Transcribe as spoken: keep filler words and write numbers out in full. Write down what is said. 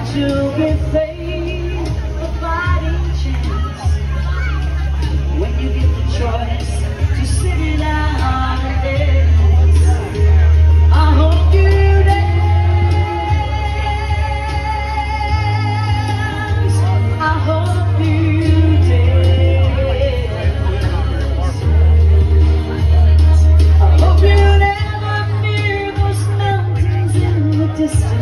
you'll be faced a fighting chance when you get the choice to sit it out and dance. I hope you dance. I hope you dance. I hope you never near those mountains in the distance.